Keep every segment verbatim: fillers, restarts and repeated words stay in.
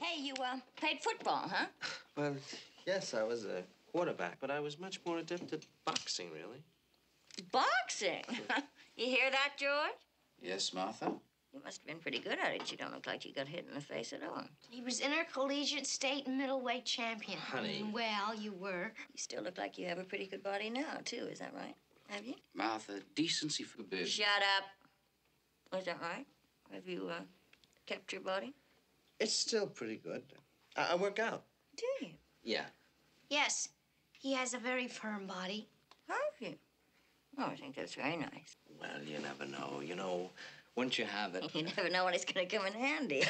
Hey, you, uh, played football, huh? Well, yes, I was a quarterback, but I was much more adept at boxing, really. Boxing? You hear that, George? Yes, Martha? You must have been pretty good at it. You don't look like you got hit in the face at all. He was intercollegiate state and middleweight champion. Honey. Well, you were. You still look like you have a pretty good body now, too. Is that right? Have you? Martha, decency forbids. Shut up. Is that right? Have you, uh, kept your body? It's still pretty good. I, I work out. Do you? Yeah. Yes, he has a very firm body. Have you? Oh, I think that's very nice. Well, you never know. You know, once you have it... You never know when it's going to come in handy.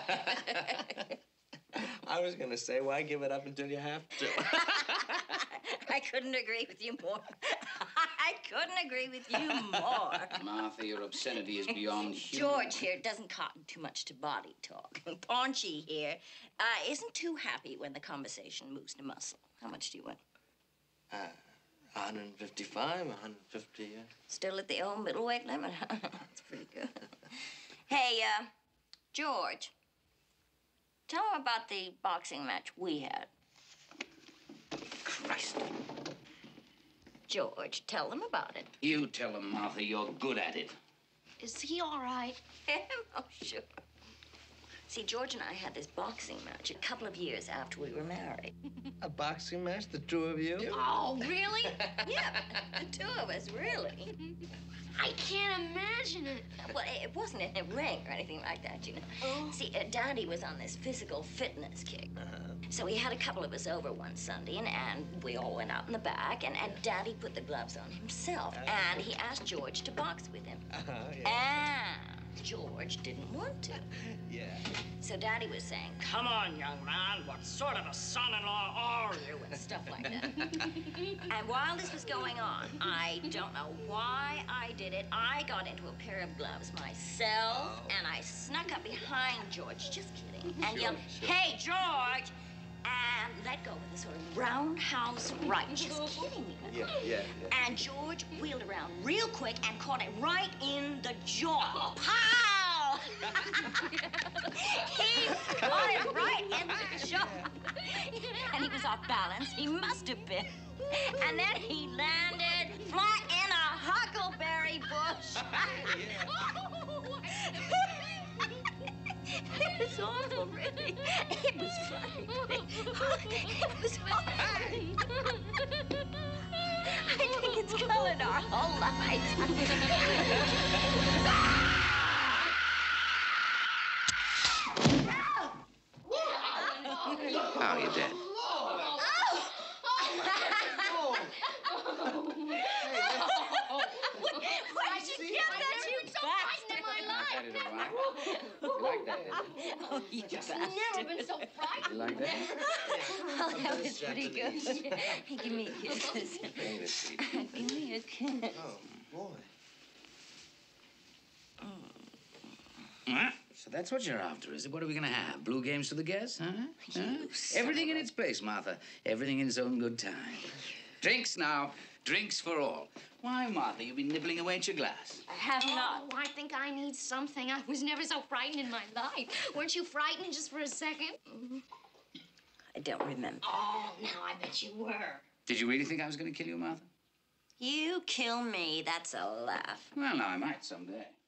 I was going to say, why give it up until you have to? I couldn't agree with you more. I couldn't agree with you more. Martha, your obscenity is beyond human. George here doesn't cotton too much to body talk. Paunchy here uh, isn't too happy when the conversation moves to muscle. How much do you weigh? Uh, one fifty-five, one fifty, yeah. Still at the old middleweight limit, huh? That's pretty good. Hey, uh, George, tell him about the boxing match we had. Christ. George, tell them about it. You tell him, Martha, you're good at it. Is he all right? Oh, sure. See, George and I had this boxing match a couple of years after we were married. A boxing match, the two of you? Oh, really? Yeah, the two of us, really. I can't imagine it. Well, it wasn't in a ring or anything like that, you know. Oh. See, uh, Daddy was on this physical fitness kick. Uh-huh. So he had a couple of us over one Sunday, and, and we all went out in the back, and, and Daddy put the gloves on himself, Uh-huh. and he asked George to box with him. Uh-huh, yeah. And George didn't want to. Yeah. So Daddy was saying, "Come on, young man, what sort of a son-in-law are you?" and stuff like that. And while this was going on, I don't know why I did it. I got into a pair of gloves myself, Oh. and I snuck up behind George, just kidding, and Sure, yelled, sure. "Hey, George!" and let go with a sort of roundhouse right. Just kidding me. Yeah, yeah, yeah. And George wheeled around real quick and caught it right in the jaw. Pow! He caught it right in the jaw. And he was off balance. He must have been. And then he landed flat in a huckleberry bush. It was awful, really. It was frightening. It was frightening. I think it's colored our whole lives. Oh, you're dead. Where'd you get that, you bastard? That is all right. You like that, didn't you? Oh, you bastard. Never been so frightened. You like that? Oh, that was pretty good. Hey, give me a kiss. Ain't it, sweet? Give me a kiss. Oh, boy. Huh? So that's what you're after, is it? What are we gonna have? Blue games for the guests, huh? huh? You son Everything of in a- its place, Martha. Everything in its own good time. Drinks now. Drinks for all. Why, Martha, you've been nibbling away at your glass. I have not. Oh, I think I need something. I was never so frightened in my life. Weren't you frightened just for a second? I don't remember. Oh, now I bet you were. Did you really think I was gonna kill you, Martha? You kill me, that's a laugh. Well, now I might someday.